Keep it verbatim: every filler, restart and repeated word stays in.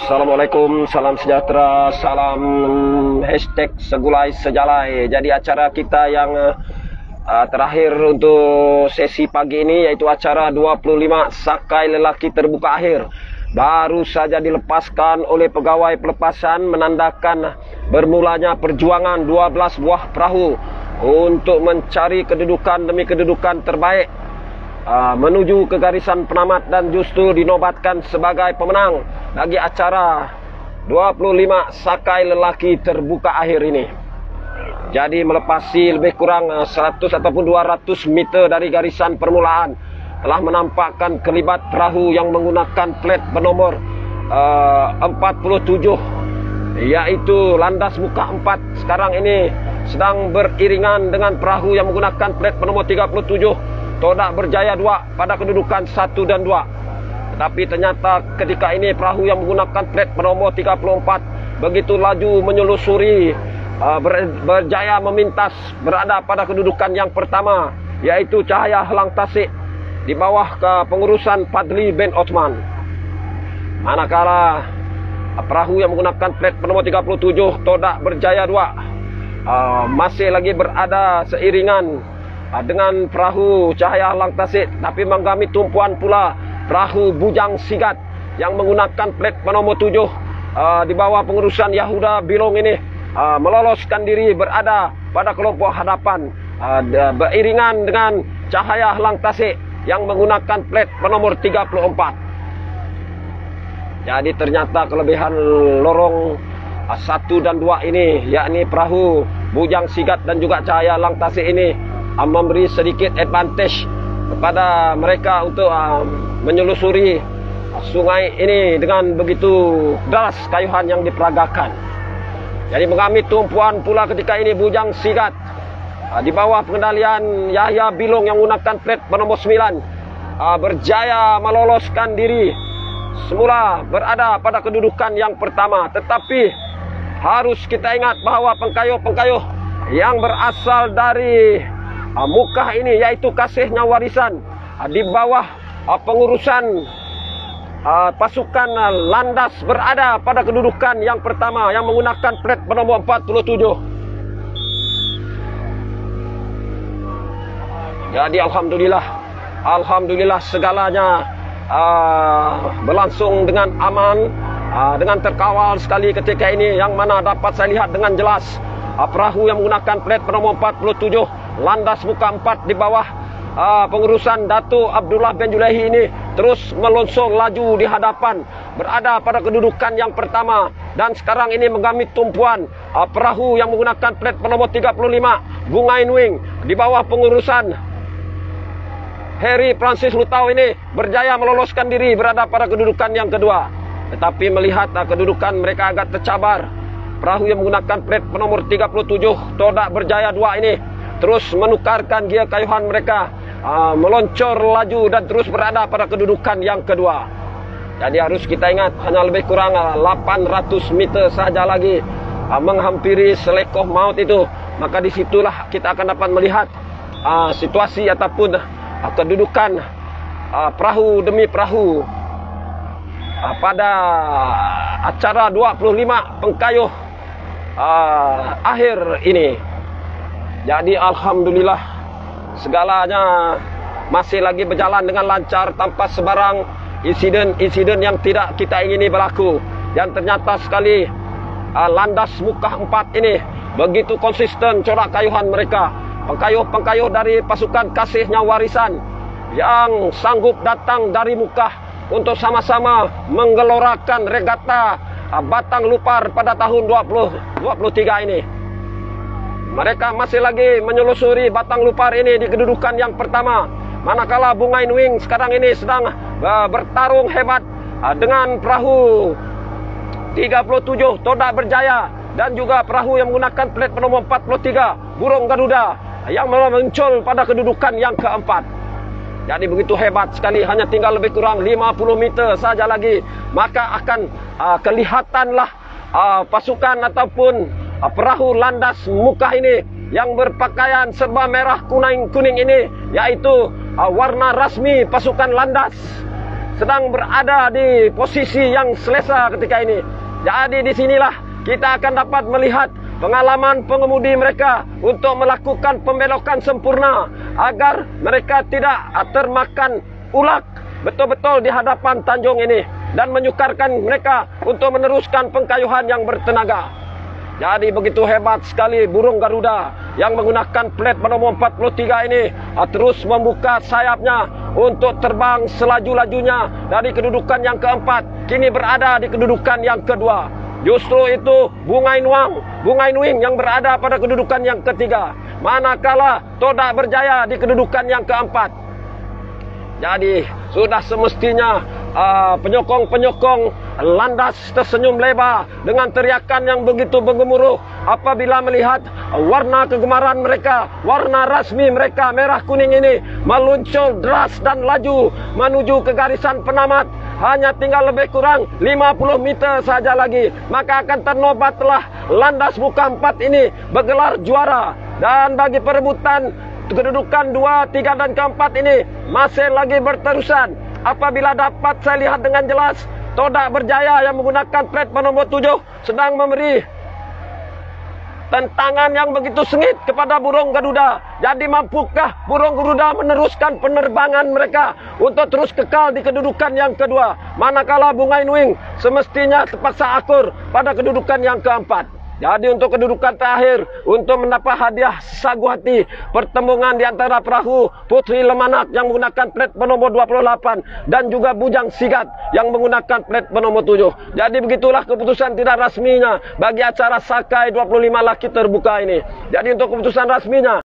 Assalamualaikum, salam sejahtera, salam hashtag segulai sejalai. Jadi acara kita yang uh, terakhir untuk sesi pagi ini yaitu acara dua puluh lima Sakai Lelaki Terbuka Akhir baru saja dilepaskan oleh pegawai pelepasan, menandakan bermulanya perjuangan dua belas buah perahu untuk mencari kedudukan demi kedudukan terbaik uh, menuju ke garisan penamat, dan justru dinobatkan sebagai pemenang bagi acara dua puluh lima Sakai Lelaki Terbuka Akhir ini. Jadi melepasi lebih kurang seratus ataupun dua ratus meter dari garisan permulaan, telah menampakkan kelibat perahu yang menggunakan plat bernomor uh, empat puluh tujuh, yaitu landas muka empat. Sekarang ini sedang beriringan dengan perahu yang menggunakan plat bernomor tiga puluh tujuh, Todak Berjaya dua pada kedudukan satu dan dua. Tetapi ternyata ketika ini perahu yang menggunakan plat bernomor tiga puluh empat begitu laju menyelusuri, uh, ber, berjaya memintas berada pada kedudukan yang pertama, yaitu Cahaya Helang Tasik di bawah kepengurusan Padli bin Osman. Manakala uh, perahu yang menggunakan plat bernomor tiga puluh tujuh Todak Berjaya dua uh, masih lagi berada seiringan uh, dengan perahu Cahaya Helang Tasik, tapi menggami tumpuan pula perahu Bujang Sigat yang menggunakan plat bernomor tujuh uh, di bawah pengurusan Yahuda Bilong ini uh, meloloskan diri berada pada kelompok hadapan uh, beriringan dengan Cahaya Helang Tasik yang menggunakan plat bernomor tiga puluh empat. Jadi ternyata kelebihan lorong uh, satu dan dua ini, yakni perahu Bujang Sigat dan juga Cahaya Helang Tasik ini uh, memberi sedikit advantage kepada mereka untuk uh, menyelusuri uh, sungai ini dengan begitu deras kayuhan yang diperagakan. Jadi mengambil tumpuan pula ketika ini Bujang Sigat uh, di bawah pengendalian Yahya Bilong yang menggunakan plat bernomor sembilan uh, berjaya meloloskan diri. Semula berada pada kedudukan yang pertama, tetapi harus kita ingat bahawa pengkayuh-pengkayuh yang berasal dari Uh, Mukah ini, yaitu Kasihnya Warisan uh, di bawah uh, pengurusan uh, pasukan uh, landas berada pada kedudukan yang pertama yang menggunakan plat bernomor empat puluh tujuh. Jadi Alhamdulillah, Alhamdulillah segalanya uh, berlangsung dengan aman, uh, dengan terkawal sekali ketika ini, yang mana dapat saya lihat dengan jelas uh, perahu yang menggunakan plat bernomor empat puluh tujuh landas muka empat di bawah uh, pengurusan Dato' Abdullah bin Julaihi ini terus melonsong laju di hadapan, berada pada kedudukan yang pertama, dan sekarang ini menggami tumpuan uh, perahu yang menggunakan plat bernomor tiga puluh lima Bungain Wing di bawah pengurusan Harry Francis Lutau ini berjaya meloloskan diri berada pada kedudukan yang kedua. Tetapi melihat uh, kedudukan mereka agak tercabar, perahu yang menggunakan plat bernomor tiga puluh tujuh Todak Berjaya dua ini terus menukarkan gia kayuhan mereka, uh, meluncur laju dan terus berada pada kedudukan yang kedua. Jadi harus kita ingat hanya lebih kurang uh, lapan ratus meter saja lagi uh, menghampiri selekoh maut itu. Maka disitulah kita akan dapat melihat uh, situasi ataupun uh, kedudukan uh, perahu demi perahu uh, pada acara dua puluh lima pengkayuh uh, akhir ini. Jadi Alhamdulillah segalanya masih lagi berjalan dengan lancar tanpa sebarang insiden-insiden yang tidak kita ingini berlaku. Dan ternyata sekali uh, landas muka empat ini begitu konsisten corak kayuhan mereka. Pengkayuh-pengkayuh dari pasukan Kasihnya Warisan yang sanggup datang dari Mukah untuk sama-sama menggelorakan regata uh, Batang Lupar pada tahun dua ribu dua puluh tiga ini. Mereka masih lagi menyelusuri Batang Lupar ini di kedudukan yang pertama. Manakala Bungain Wing sekarang ini sedang uh, bertarung hebat uh, dengan perahu tiga puluh tujuh Todak Berjaya dan juga perahu yang menggunakan plat bernomor empat puluh tiga Burung Garuda yang muncul pada kedudukan yang keempat. Jadi begitu hebat sekali, hanya tinggal lebih kurang lima puluh meter saja lagi, maka akan uh, kelihatanlah uh, pasukan ataupun Uh, perahu landas muka ini yang berpakaian serba merah kuning-kuning ini, yaitu uh, warna rasmi pasukan landas sedang berada di posisi yang selesa ketika ini. Jadi di sinilah kita akan dapat melihat pengalaman pengemudi mereka untuk melakukan pembelokan sempurna agar mereka tidak termakan ulak betul-betul di hadapan tanjung ini dan menyukarkan mereka untuk meneruskan pengkayuhan yang bertenaga. Jadi begitu hebat sekali burung Garuda yang menggunakan plat bernomor empat puluh tiga ini terus membuka sayapnya untuk terbang selaju-lajunya dari kedudukan yang keempat, kini berada di kedudukan yang kedua. Justru itu Bungai Nuang, Bungai Nuing yang berada pada kedudukan yang ketiga, manakala Todak berjaya di kedudukan yang keempat. Jadi sudah semestinya uh, penyokong-penyokong landas tersenyum lebar dengan teriakan yang begitu bergemuruh apabila melihat warna kegemaran mereka, warna rasmi mereka merah kuning ini meluncur deras dan laju menuju ke garisan penamat. Hanya tinggal lebih kurang lima puluh meter saja lagi, maka akan ternobatlah landas muka empat ini bergelar juara. Dan bagi perebutan kedudukan dua, tiga dan keempat ini masih lagi berterusan. Apabila dapat saya lihat dengan jelas, Todak berjaya yang menggunakan plat bernomor tujuh sedang memberi tentangan yang begitu sengit kepada burung Garuda. Jadi mampukah burung Garuda meneruskan penerbangan mereka untuk terus kekal di kedudukan yang kedua, manakala Bungai Nuing semestinya terpaksa akur pada kedudukan yang keempat. Jadi untuk kedudukan terakhir, untuk mendapat hadiah sagu hati, pertemuan di antara perahu Putri Lemanak yang menggunakan plat bernomor dua puluh delapan dan juga Bujang Sigat yang menggunakan plat bernomor tujuh. Jadi begitulah keputusan tidak rasminya bagi acara Sakai dua puluh lima laki terbuka ini. Jadi untuk keputusan rasminya,